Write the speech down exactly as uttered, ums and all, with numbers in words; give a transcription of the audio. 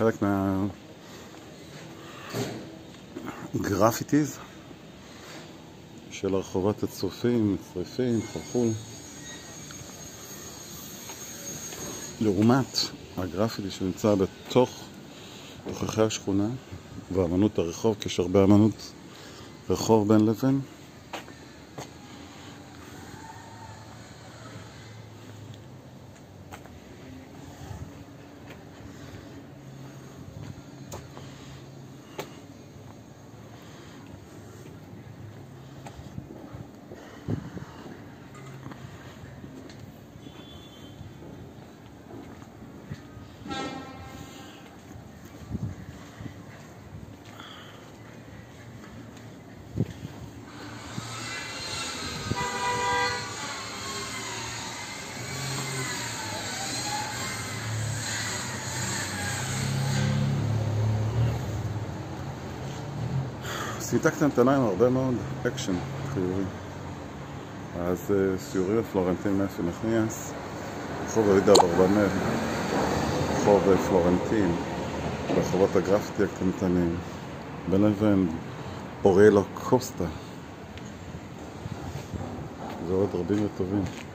חלק מהגרפיטיז של הרחובות הצופים, מצריפים, חלחול, לעומת הגרפיטי שנמצא בתוך תוככי השכונה ואמנות הרחוב, כי יש הרבה אמנות רחוב בין לבין. סמטה קטנטנה עם הרבה מאוד אקשן חיובי. אז סיורי בפלורנטין מאפי נחמיאס, רחוב אבידה ברבנל, רחוב פלורנטין, רחובות הגרפיטי הקטנטנים, בין לבין אוריאלו קוסטה ועוד רבים וטובים.